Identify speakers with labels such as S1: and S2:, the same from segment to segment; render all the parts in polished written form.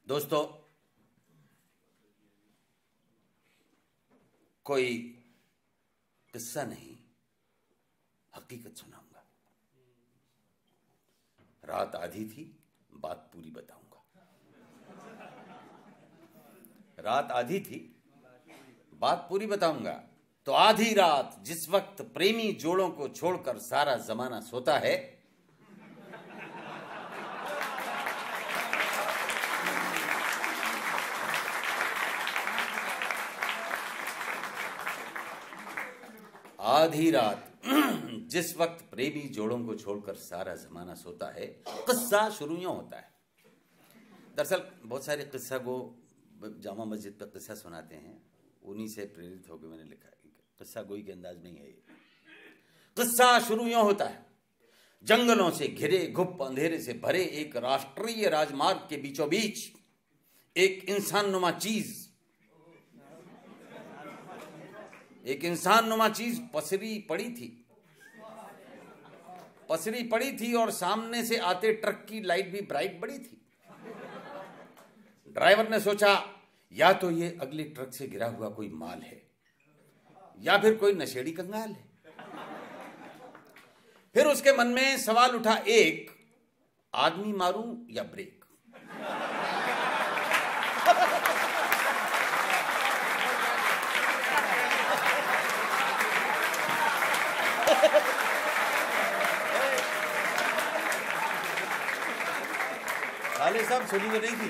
S1: दोस्तों, कोई किस्सा नहीं, हकीकत सुनाऊंगा। रात आधी थी, बात पूरी बताऊंगा। रात आधी थी, बात पूरी बताऊंगा। तो आधी रात, जिस वक्त प्रेमी जोड़ों को छोड़कर सारा जमाना सोता है, आधी रात जिस वक्त प्रेमी जोड़ों को छोड़कर सारा जमाना सोता है, किस्सा शुरू यूं होता है। दरअसल बहुत सारे किस्सा को जामा मस्जिद पर किस्सा सुनाते हैं, उन्हीं से प्रेरित होकर मैंने लिखा है। किस्सा गोई के अंदाज नहीं है ये। किस्सा शुरू यूं होता है, जंगलों से घिरे, गुप्त अंधेरे से भरे एक राष्ट्रीय राजमार्ग के बीचों बीच एक इंसान नुमा चीज पसरी पड़ी थी और सामने से आते ट्रक की लाइट भी ब्राइट बड़ी थी। ड्राइवर ने सोचा, या तो ये अगले ट्रक से गिरा हुआ कोई माल है या फिर कोई नशेड़ी कंगाल है। फिर उसके मन में सवाल उठा, एक आदमी मारूं या ब्रेक। साले साहब सुनी तो नहीं थी।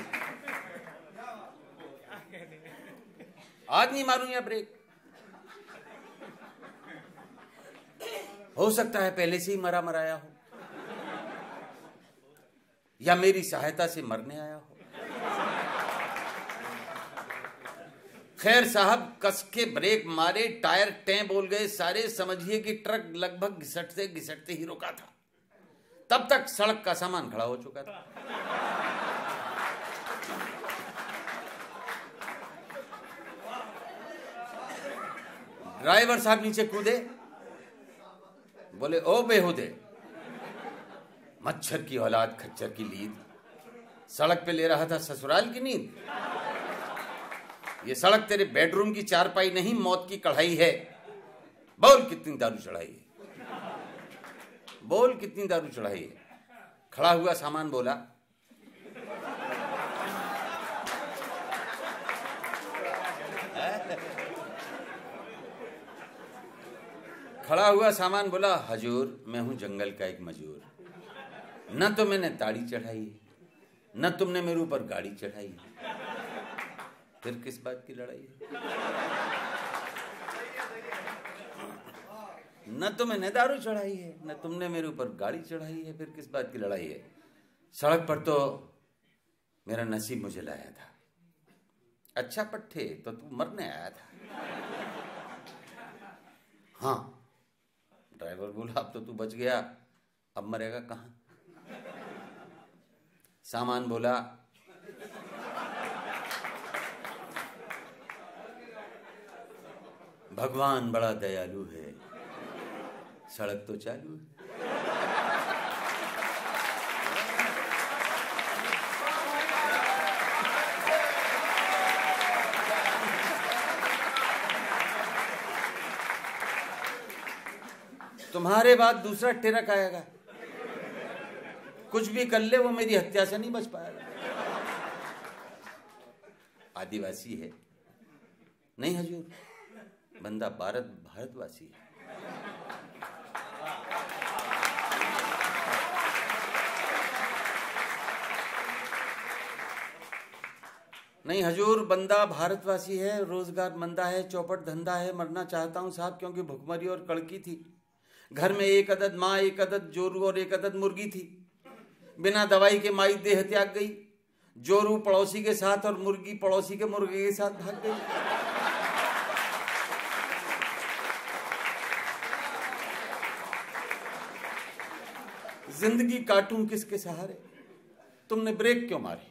S1: आदमी मारूं या ब्रेक। हो सकता है पहले से ही मरा मराया हो, या मेरी सहायता से मरने आया हो। खैर साहब, कस के ब्रेक मारे, टायर टें बोल गए सारे। समझिए कि ट्रक लगभग घिसटते घिसटते ही रुका था। तब तक सड़क का सामान खड़ा हो चुका था। ड्राइवर साहब नीचे कूदे, बोले, ओ बेहुदे, मच्छर की औलाद, खच्चर की लीद, सड़क पे ले रहा था ससुराल की नींद। ये सड़क तेरे बेडरूम की चारपाई नहीं, मौत की कढ़ाई है। बोल कितनी दारू चढ़ाई है, बोल कितनी दारू चढ़ाई है। खड़ा हुआ सामान बोला, हजूर, मैं हूं जंगल का एक मजूर। न तो मैंने ताड़ी चढ़ाई है, न तुमने मेरे ऊपर गाड़ी चढ़ाई है, फिर किस बात की लड़ाई है। न तो मैंने दारू चढ़ाई है, न तुमने मेरे ऊपर गाड़ी चढ़ाई है, फिर किस बात की लड़ाई है। सड़क पर तो मेरा नसीब मुझे लाया था। अच्छा पट्टे, तो तू मरने आया था। हाँ, ड्राइवर बोला, अब तो तू बच गया, अब मरेगा कहां। सामान बोला, भगवान बड़ा दयालु है, सड़क तो चालू है। तुम्हारे बाद दूसरा ट्रक आएगा, कुछ भी कर ले, वो मेरी हत्या से नहीं बच पाएगा। आदिवासी है नहीं हजूर, बंदा भारतवासी है। नहीं हजूर, बंदा भारतवासी है, रोजगार मंदा है, चौपट धंधा है। मरना चाहता हूं साहब, क्योंकि भुखमरी और कड़की थी। घर में एक अदद माँ, एक अदद जोरू और एक अदद मुर्गी थी। बिना दवाई के माई देह त्याग गई। जोरू पड़ोसी के साथ और मुर्गी पड़ोसी के मुर्गे के साथ भाग गई। जिंदगी काटूं किसके सहारे, तुमने ब्रेक क्यों मारी।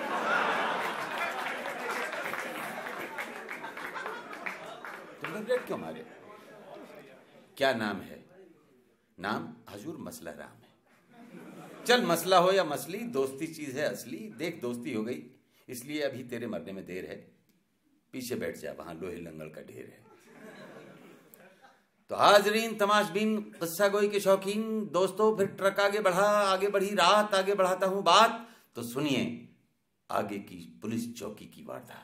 S1: तुमने ब्रेक क्यों मारे। क्या नाम है। नाम हजूर मसला राम है। चल मसला हो या मसली, दोस्ती चीज है असली। देख दोस्ती हो गई, इसलिए अभी तेरे मरने में देर है, पीछे बैठ जा, वहां लोहे लंगड़ का ढेर है। तो हाजरीन, तमाशबीन, किस्सा गोई के शौकीन दोस्तों, फिर ट्रक आगे बढ़ी रात, आगे बढ़ाता हूं बात, तो सुनिए आगे की पुलिस चौकी की वारदात।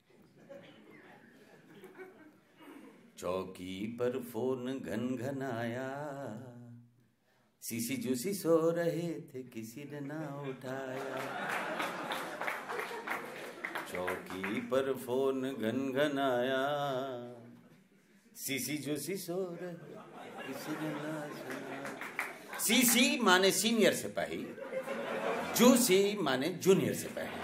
S1: चौकी पर फोन घन आया, सीसी जूसी सो रहे थे, किसी ने ना उठाया। चौकी पर फोन घन आया, सीसी जूसी सो रहे, किसी ने ना सुना। सीसी माने सीनियर सिपाही, जूसी माने जूनियर सिपाही।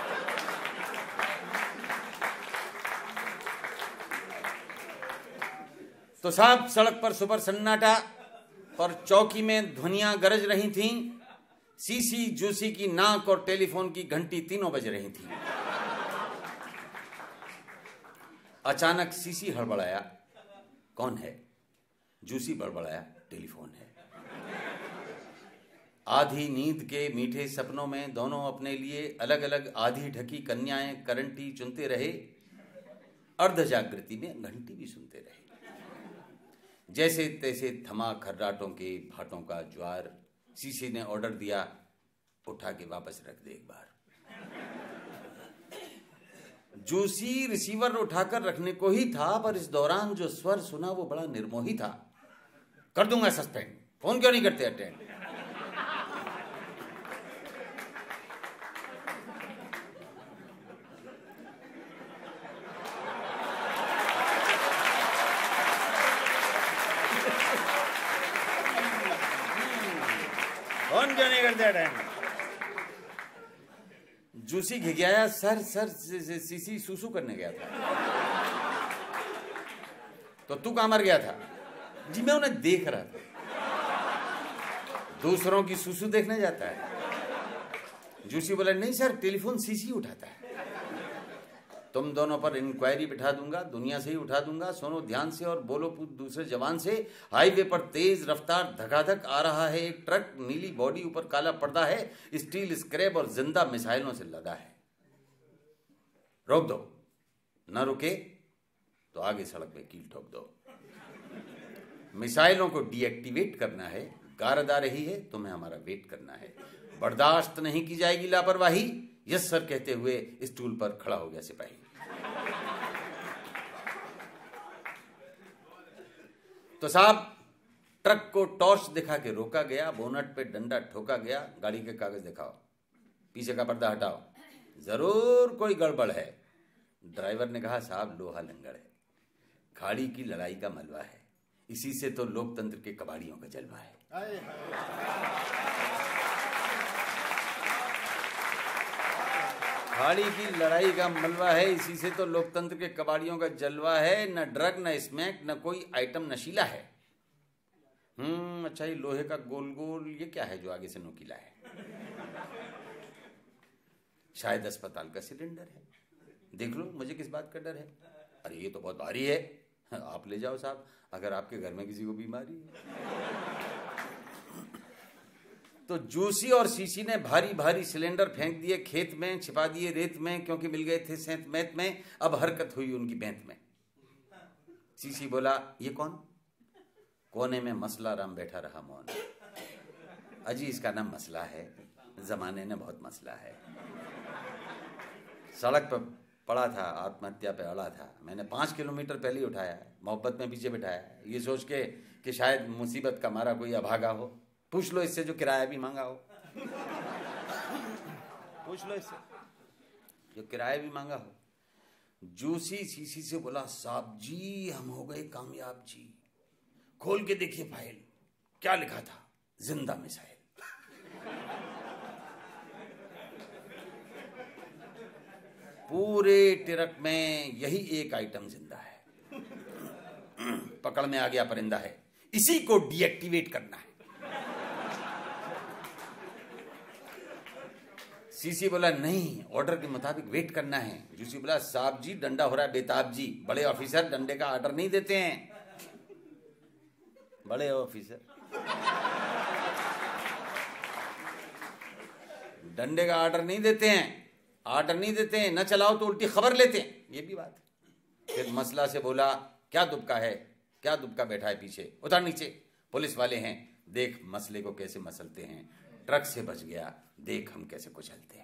S1: तो साहब सड़क पर सुपर सन्नाटा और चौकी में ध्वनियां गरज रही थीं। सीसी जूसी की नाक और टेलीफोन की घंटी तीनों बज रही थी। अचानक सीसी हड़बड़ाया, कौन है? जूसी बड़बड़ाया, टेलीफोन है। आधी नींद के मीठे सपनों में दोनों अपने लिए अलग अलग आधी ढकी कन्याएं करंटी चुनते रहे। अर्ध जागृति में घंटी भी सुनते रहे। जैसे तैसे थमा खर्राटों के भाटों का ज्वार। सीसी ने ऑर्डर दिया, उठा के वापस रख दे एक बार। जूसी रिसीवर उठाकर रखने को ही था, पर इस दौरान जो स्वर सुना वो बड़ा निर्मोही था। कर दूंगा सस्पेंड, फोन क्यों नहीं करते अटेंड? फोन क्यों नहीं करते अटेंड? जूसी घिघियाया, सर सीसी सुसु करने गया था। तो तू कहां मर गया था? जी मैं उन्हें देख रहा था। दूसरों की सुसु देखने जाता है? जूसी बोला, नहीं सर, टेलीफोन सीसी उठाता है। तुम दोनों पर इंक्वायरी बिठा दूंगा, दुनिया से ही उठा दूंगा। सुनो ध्यान से और बोलो दूसरे जवान से। हाईवे पर तेज रफ्तार धकाधक आ रहा है एक ट्रक, नीली बॉडी, ऊपर काला पर्दा है, स्टील स्क्रैप और जिंदा मिसाइलों से लदा है। रोक दो, न रुके तो आगे सड़क पे कील ठोक दो। मिसाइलों को डीएक्टिवेट करना है, गारद आ रही है, तुम्हें हमारा वेट करना है। बर्दाश्त नहीं की जाएगी लापरवाही। यस सर कहते हुए स्टूल पर खड़ा हो गया सिपाही। तो साहब ट्रक को टॉर्च दिखा के रोका गया, बोनट पे डंडा ठोका गया। गाड़ी के कागज दिखाओ, पीछे का पर्दा हटाओ, जरूर कोई गड़बड़ है। ड्राइवर ने कहा, साहब लोहा लंगड़ है, खाड़ी की लड़ाई का मलबा है, इसी से तो लोकतंत्र के कबाड़ियों का जलवा है। खाड़ी की लड़ाई का मलबा है, इसी से तो लोकतंत्र के कबाड़ियों का जलवा है। न ड्रग, न स्मैक, न कोई आइटम नशीला है। अच्छा, ये लोहे का गोल गोल ये क्या है जो आगे से नोकीला है? शायद अस्पताल का सिलेंडर है। देख लो, मुझे किस बात का डर है? अरे ये तो बहुत भारी है, आप ले जाओ साहब, अगर आपके घर में किसी को बीमारी है। तो जूसी और सीसी ने भारी भारी सिलेंडर फेंक दिए खेत में, छिपा दिए रेत में, क्योंकि मिल गए थे सेंत मैत में। अब हरकत हुई उनकी बैंत में। सीसी बोला, ये कौन? कोने में मसला राम बैठा रहा मौन। अजी इसका नाम मसला है, जमाने ने बहुत मसला है। सड़क पर पड़ा था, आत्महत्या पे अड़ा था। मैंने 5 किलोमीटर पहले ही उठाया, मोहब्बत में पीछे बिठाया, ये सोच के कि शायद मुसीबत का मारा कोई अभागा हो। पूछ लो इससे जो किराया भी मांगा हो। पूछ लो इससे जो किराया भी मांगा हो। जूसी सीसी से बोला, साहब जी हम हो गए कामयाब जी। खोल के देखिए फाइल, क्या लिखा था? जिंदा मिसाइल। पूरे ट्रक में यही एक आइटम जिंदा है। पकड़ में आ गया परिंदा है, इसी को डीएक्टिवेट करना है। सीसी बोला, नहीं, ऑर्डर के मुताबिक वेट करना है। जूसी बोला, साहब जी डंडा हो रहा है बेताब जी, बड़े ऑफिसर डंडे का ऑर्डर नहीं देते हैं। बड़े ऑफिसर डंडे का ऑर्डर नहीं देते हैं। आर्डर नहीं देते हैं, न चलाओ तो उल्टी खबर लेते हैं, ये भी बात है। फिर मसला से बोला, क्या दुबका है, क्या दुबका बैठा है पीछे, उतार नीचे, पुलिस वाले हैं, देख मसले को कैसे मसलते हैं, ट्रक से बच गया, देख हम कैसे कुचलते हैं।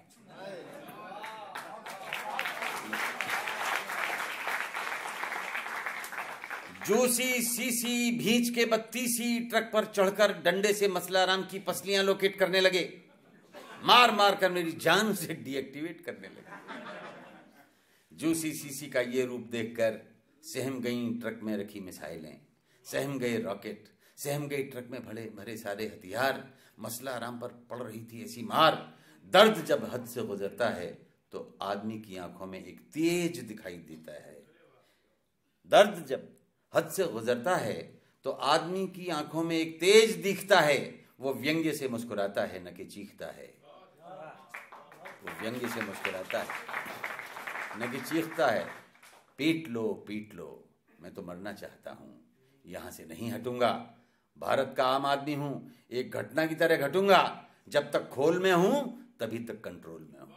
S1: जूसी सीसी भींच के 32 ट्रक पर चढ़कर डंडे से मसला राम की पसलियां लोकेट करने लगे, मार मार कर मेरी जान से डीएक्टिवेट करने लगे। जूसी सीसी का ये रूप देखकर सहम गई ट्रक में रखी मिसाइलें, सहम गए रॉकेट, सहम गई ट्रक में भरे भरे सारे हथियार। मसला राम पर पड़ रही थी ऐसी मार। दर्द जब हद से गुजरता है तो आदमी की आंखों में एक तेज दिखाई देता है। दर्द जब हद से गुजरता है तो आदमी की आंखों में एक तेज दिखता है। वो व्यंग्य से मुस्कुराता है, न कि चीखता है। वो व्यंग्य से मुस्कुराता है, न कि चीखता है। पीट लो, मैं तो मरना चाहता हूं, यहां से नहीं हटूंगा। भारत का आम आदमी हूं, एक घटना की तरह घटूंगा। जब तक खोल में हूं तभी तक कंट्रोल में हूं।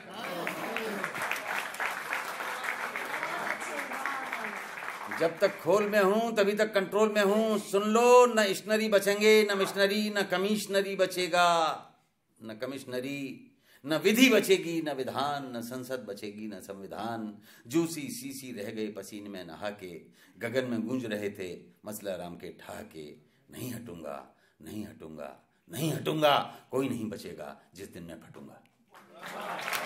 S1: जब तक खोल में हूं तभी तक कंट्रोल में हूं। सुन लो, न स्टेशनरी बचेंगे, न मिशनरी, न कमिश्नरी बचेगा, न कमिश्नरी, न विधि बचेगी, न विधान, न संसद बचेगी, न संविधान। जूसी सीसी रह गए पसीने में नहा के, गगन में गूंज रहे थे मसला राम के ठहाके। नहीं हटूंगा, नहीं हटूंगा, नहीं हटूंगा, कोई नहीं बचेगा जिस दिन मैं फटूंगा।